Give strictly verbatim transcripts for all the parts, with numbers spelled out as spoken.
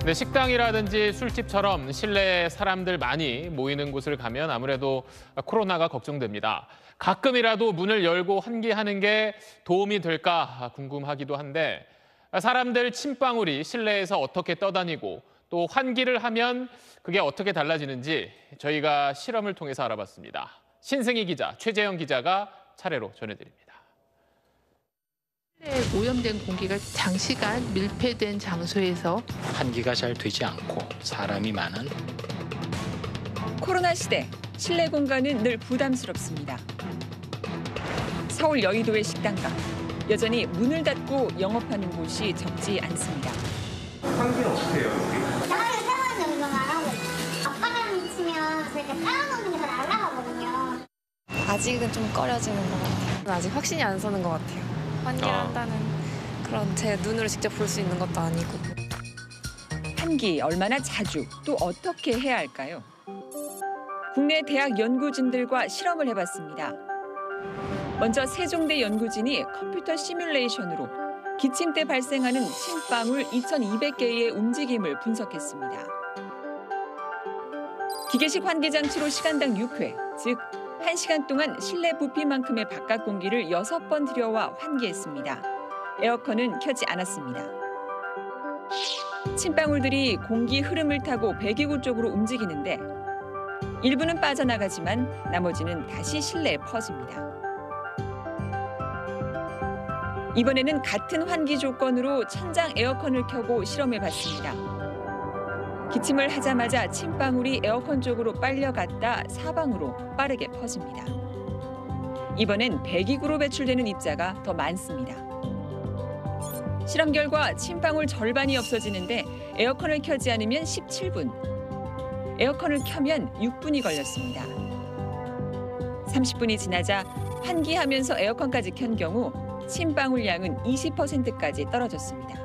네, 식당이라든지 술집처럼 실내에 사람들 많이 모이는 곳을 가면 아무래도 코로나가 걱정됩니다. 가끔이라도 문을 열고 환기하는 게 도움이 될까 궁금하기도 한데 사람들 침방울이 실내에서 어떻게 떠다니고 또 환기를 하면 그게 어떻게 달라지는지 저희가 실험을 통해서 알아봤습니다. 신승희 기자, 최재영 기자가 차례로 전해드립니다. 실내에 오염된 공기가 장시간 밀폐된 장소에서 환기가 잘 되지 않고 사람이 많은 코로나 시대 실내 공간은 늘 부담스럽습니다. 서울 여의도의 식당가 여전히 문을 닫고 영업하는 곳이 적지 않습니다. 환기는 어떻게 해요, 여기? 나를 세 번 정도만 하고 앞바람이 치면 저희가 깔아놓는 게 더 날아가거든요. 아직은 좀 꺼려지는 것 같아요. 아직 확신이 안 서는 것 같아요. 환기를 아. 한다는 그런 제 눈으로 직접 볼 수 있는 것도 아니고. 환기 얼마나 자주 또 어떻게 해야 할까요? 국내 대학 연구진들과 실험을 해봤습니다. 먼저 세종대 연구진이 컴퓨터 시뮬레이션으로 기침 때 발생하는 침방울 이천이백 개의 움직임을 분석했습니다. 기계식 환기 장치로 시간당 육 회, 즉 한 시간 동안 실내 부피만큼의 바깥 공기를 여섯 번 들여와 환기했습니다. 에어컨은 켜지 않았습니다. 침방울들이 공기 흐름을 타고 배기구 쪽으로 움직이는데 일부는 빠져나가지만 나머지는 다시 실내에 퍼집니다. 이번에는 같은 환기 조건으로 천장 에어컨을 켜고 실험해봤습니다. 기침을 하자마자 침방울이 에어컨 쪽으로 빨려갔다 사방으로 빠르게 퍼집니다. 이번엔 배기구로 배출되는 입자가 더 많습니다. 실험 결과 침방울 절반이 없어지는데 에어컨을 켜지 않으면 십칠 분, 에어컨을 켜면 육 분이 걸렸습니다. 삼십 분이 지나자 환기하면서 에어컨까지 켠 경우 침방울 양은 이십 퍼센트까지 떨어졌습니다.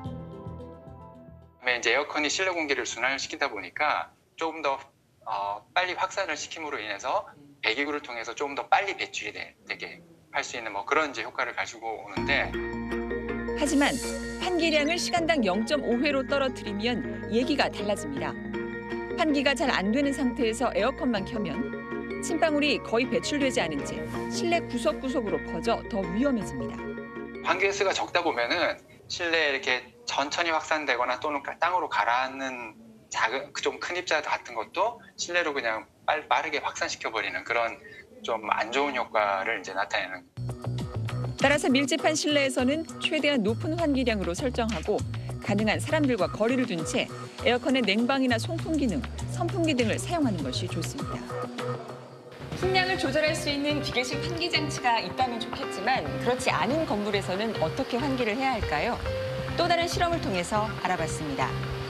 이제 에어컨이 실내 공기를 순환을 시키다 보니까 조금 더 어, 빨리 확산을 시킴으로 인해서 배기구를 통해서 조금 더 빨리 배출이 되, 되게 할 수 있는 뭐 그런 이제 효과를 가지고 오는데 하지만 환기량을 시간당 영 점 오 회로 떨어뜨리면 얘기가 달라집니다. 환기가 잘 안 되는 상태에서 에어컨만 켜면 침방울이 거의 배출되지 않은 채 실내 구석구석으로 퍼져 더 위험해집니다. 환기 횟수가 적다 보면은 실내에 이렇게 천천히 확산되거나 또는 땅으로 가라앉는 작은 좀 큰 입자 같은 것도 실내로 그냥 빨, 빠르게 확산시켜버리는 그런 좀 안 좋은 효과를 이제 나타내는. 따라서 밀집한 실내에서는 최대한 높은 환기량으로 설정하고 가능한 사람들과 거리를 둔 채 에어컨의 냉방이나 송풍 기능, 선풍기 등을 사용하는 것이 좋습니다. 풍량을 조절할 수 있는 기계식 환기 장치가 있다면 좋겠지만 그렇지 않은 건물에서는 어떻게 환기를 해야 할까요? 또 다른 실험을 통해서 알아봤습니다.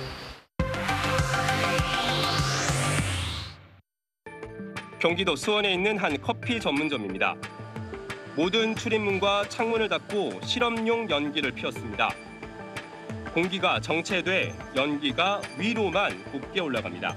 경기도 수원에 있는 한 커피 전문점입니다. 모든 출입문과 창문을 닫고 실험용 연기를 피웠습니다. 공기가 정체돼 연기가 위로만 곱게 올라갑니다.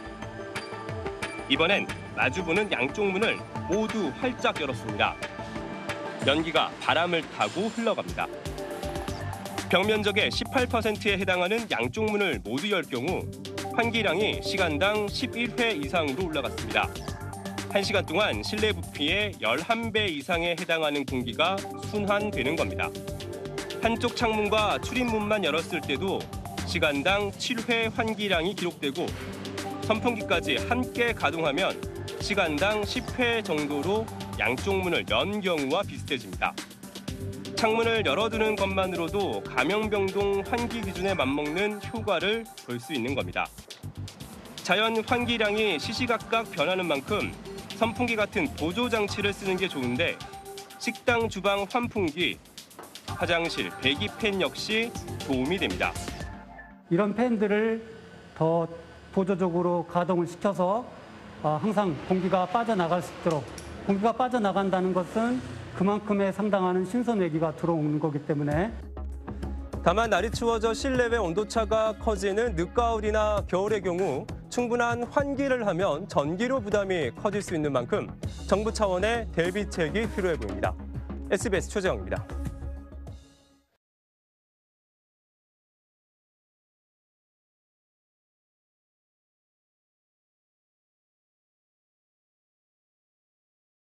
이번엔 마주보는 양쪽 문을 모두 활짝 열었습니다. 연기가 바람을 타고 흘러갑니다. 벽 면적의 십팔 퍼센트에 해당하는 양쪽 문을 모두 열 경우 환기량이 시간당 십일 회 이상으로 올라갔습니다. 한 시간 동안 실내 부피의 열한 배 이상에 해당하는 공기가 순환되는 겁니다. 한쪽 창문과 출입문만 열었을 때도 시간당 칠 회 환기량이 기록되고 선풍기까지 함께 가동하면 시간당 십 회 정도로 양쪽 문을 연 경우와 비슷해집니다. 창문을 열어두는 것만으로도 감염병동 환기 기준에 맞먹는 효과를 볼 수 있는 겁니다. 자연 환기량이 시시각각 변하는 만큼 선풍기 같은 보조 장치를 쓰는 게 좋은데 식당 주방 환풍기, 화장실 배기 팬 역시 도움이 됩니다. 이런 팬들을 더 보조적으로 가동을 시켜서 항상 공기가 빠져나갈 수 있도록, 공기가 빠져나간다는 것은 그만큼의 상당한 신선외기가 들어오는 거기 때문에. 다만 날이 추워져 실내외 온도차가 커지는 늦가을이나 겨울의 경우 충분한 환기를 하면 전기료 부담이 커질 수 있는 만큼 정부 차원의 대비책이 필요해 보입니다. 에스비에스 최재영입니다.